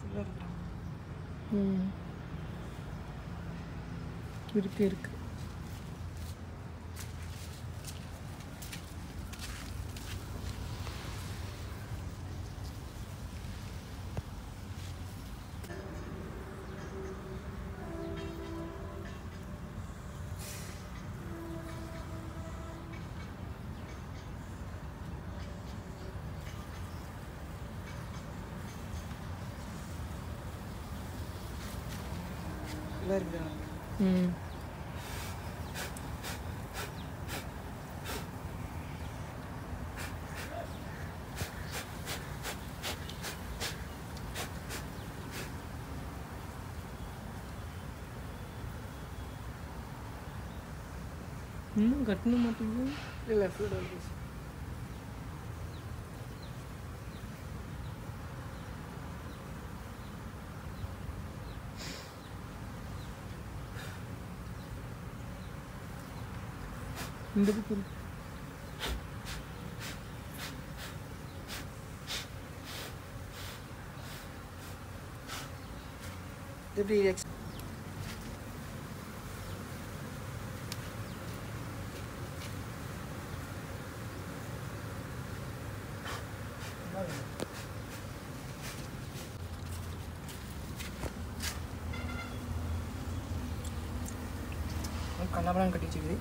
இருக்கு இன்னும் கட்டண மாட்டேங்குது. இல்லை இந்த பக்கம் எப்படி கண்ணாபுரம் கட்டி வச்சுக்குது.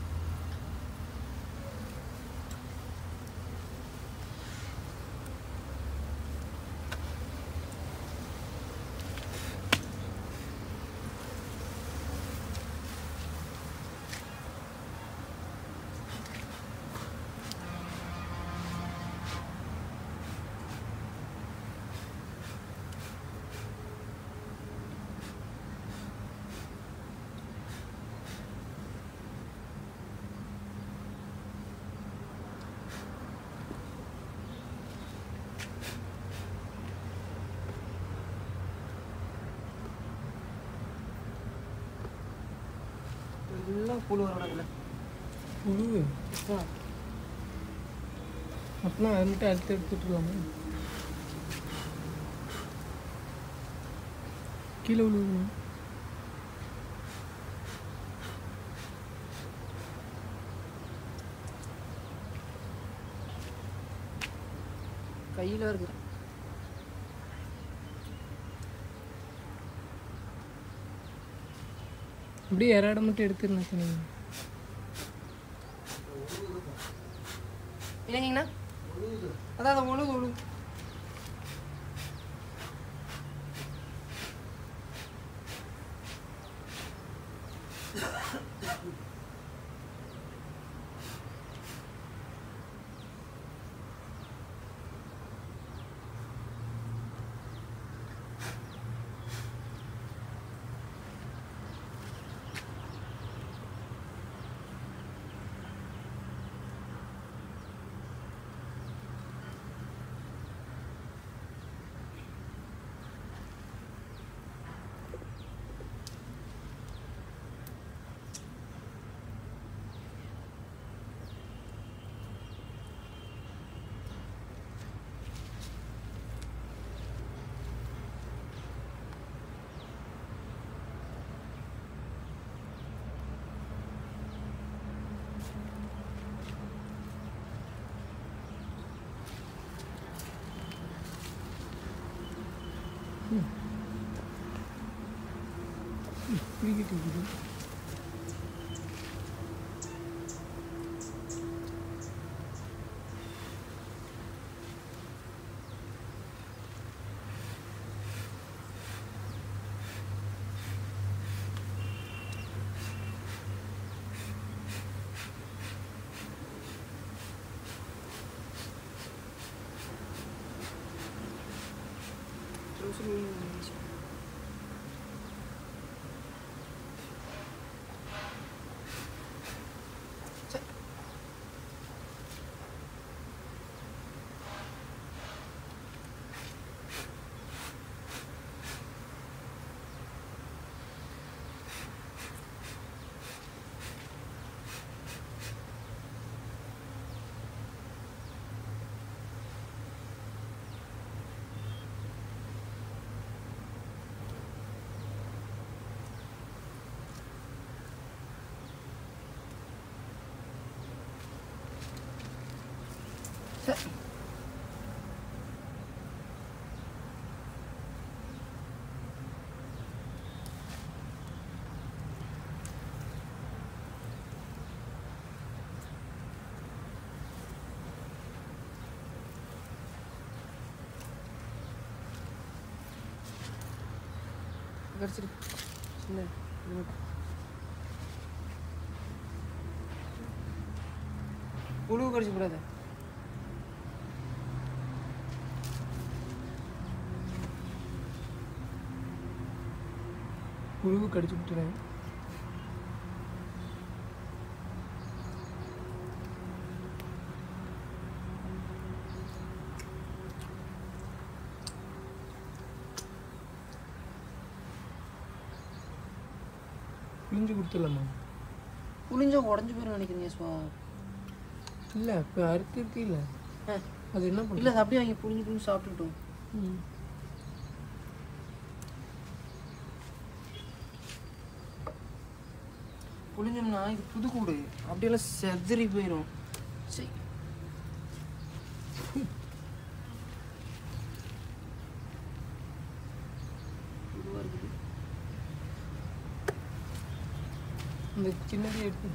எல்லாம் புழு வரக்கூடாதுல்ல. புழு அப்படின்னா அது மட்டும் அறுத்து எடுத்துட்டுலாமா? கீழே விழுவணும். கையில் இருக்கு. அப்படியே இறாடை மட்டும் எடுத்துருந்தேன் சொன்னீங்க இல்லைங்கண்ணா. அதான் ஒழுகு ஒழுகு கிரிக்கெட் இருக்குது. கடிச்சிரு சின்ன புழு கடிச்சு கூடாது. புழு கடிச்சு விட்டுறேன். புளிஞ்சு கொடுத்துடலாமா? புளிஞ்சா உடஞ்சி போயிடும் நினைக்கிறீங்க சுவா? இல்லை இப்போ அறுத்து இல்லை அது என்ன பண்ண இல்லை அது அப்படியே வாங்கி புளிஞ்சு புளிஞ்சு சாப்பிட்டுக்கிட்டோம். புளிஞ்சோம்னா இது புது கூடு அப்படியெல்லாம் செதறி போயிடும். சரி புதுவாக இருக்குது. இந்த சின்னதே எடுத்து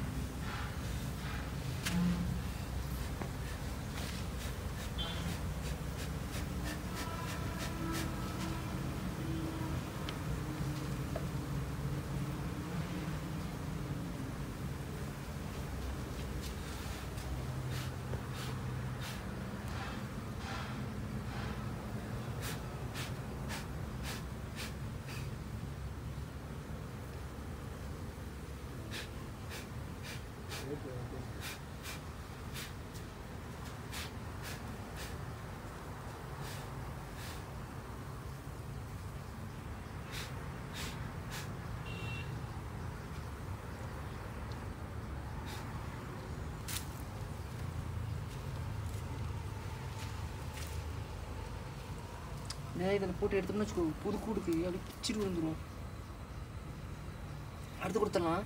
இதில் போட்டு எடுத்தோம்னு வச்சுக்கோ, புது கூடுக்கு அப்படியே பிச்சுட்டு வந்துடும். அடுத்து கொடுத்துடலாம்.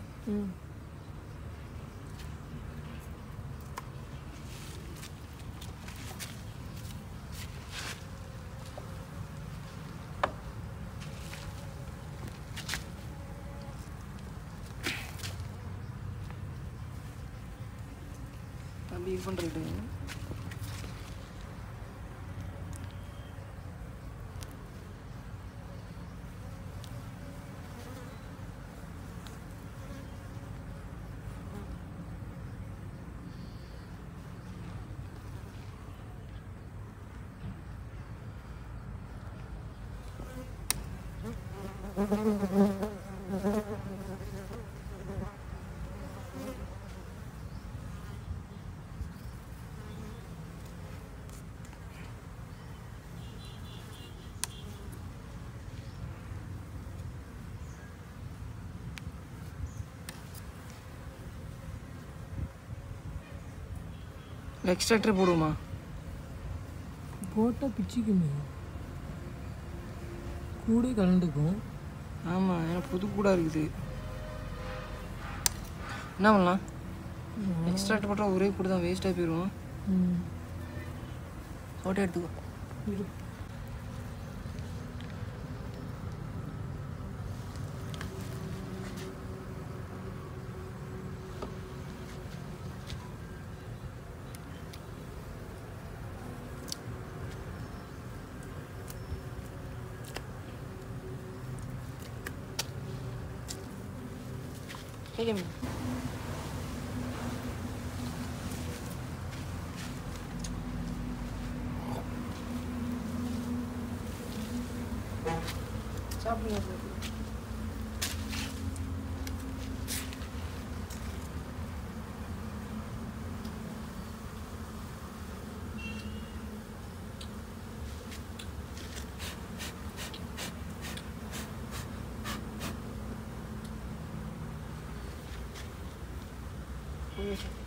அப்படி இது பண்ணுறது எக்ஸ்ட்ராக்டர் போடுவோமா? போட்டால் பிச்சுக்குமே, கூட கலந்துக்கும். ஆமாம், ஏன்னா புது கூடாக இருக்குது. என்ன பண்ணலாம்? எக்ஸ்ட்ராக்டர் போட்டால் ஒரே கூட தான் வேஸ்ட்டாக போயிடும். ஃபோட்டோ எடுத்துக்கோ. Pega-me. Sabe, Isso.